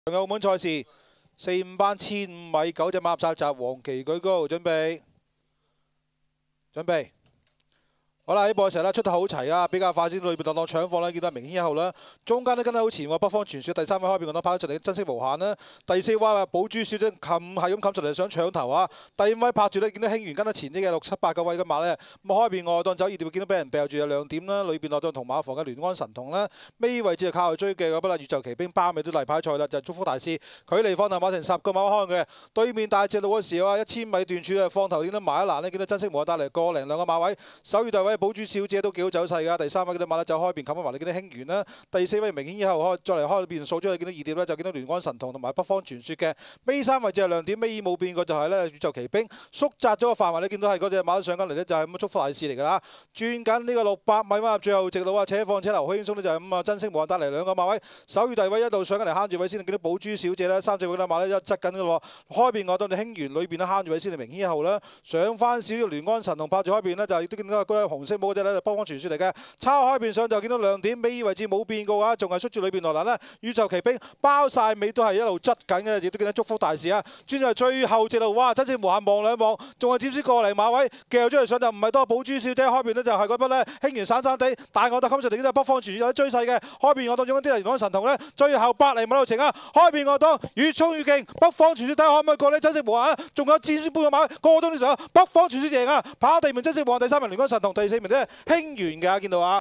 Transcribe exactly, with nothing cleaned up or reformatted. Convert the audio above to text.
澳門賽事四五班千五米九隻馬集集，黃旗舉高，準備，準備。好啦，呢步嘅時候咧出得好齊啊，比較快先，裏邊當當搶貨啦，見到明顯一後啦，中間都跟得好前喎，北方傳説第三位開邊個都跑出嚟，珍惜無限啦。第四位啊，寶珠小姐冚係咁冚出嚟想搶頭啊，第五位拍住咧，見到興元跟得前啲嘅六七八個位嘅馬咧，咁開邊外檔走二條見到俾人掉住有兩點啦，裏邊內檔同馬房嘅聯安神童啦，尾位置就靠佢追嘅嗰筆啦，宇宙奇兵包尾都例牌賽啦，就係祝福大師，距離放頭馬成十個馬開嘅，對面大隻路嗰時啊，一千米段處啊，放頭見到埋一欄咧，見到珍惜無限帶嚟個零兩個馬位，首月大位寶珠小姐都幾好走勢㗎，第三位嗰啲馬咧走開邊冚埋，你見到興元啦，第四位明顯以後開再嚟開邊數咗，你見到二碟咧就見到聯安神童同埋北方傳説嘅，尾三位置係亮點，尾二冇變過就係咧宇宙奇兵縮窄咗個範圍，你見到係嗰隻馬上緊嚟咧就係咁祝福大師嚟㗎啦，轉緊呢個六百米馬最後直路啊，且放且留好輕鬆咧就係咁啊，珍惜無限帶嚟兩個馬位，首月大位一路上緊嚟慳住位先，見到寶珠小姐啦，三隻嗰啲馬咧一側緊㗎喎，開邊我當你興元裏邊咧慳住位先，明顯一號啦，上翻少少聯安神童拍住開邊咧就亦都見到嗰隻紅色帽嗰隻咧就北方傳説嚟嘅。抄開邊上就見到亮點，尾位置冇變過嘅，仲係縮住裏邊落欄啦。宇宙奇兵包晒尾都係一路執緊嘅，亦都見到祝福大師啊！轉咗最後直路，哇！真正無限望兩望，仲係佔先過嚟馬位，夾咗嚟上就唔係多。寶珠小姐開邊咧就係嗰筆咧，興元散散地，大我特冚上嚟，見到北方傳説有啲追勢嘅，開邊我當中嗰啲聯安神童咧，最後百零米路程啊！開邊我當越衝越勁，北方傳説睇下可唔可以過呢？珍惜無限，仲有佔先半個馬位，個個都上，北方傳説贏啊！跑地面珍惜無限第三名聯安神童，第四名咧興元㗎，見到啊！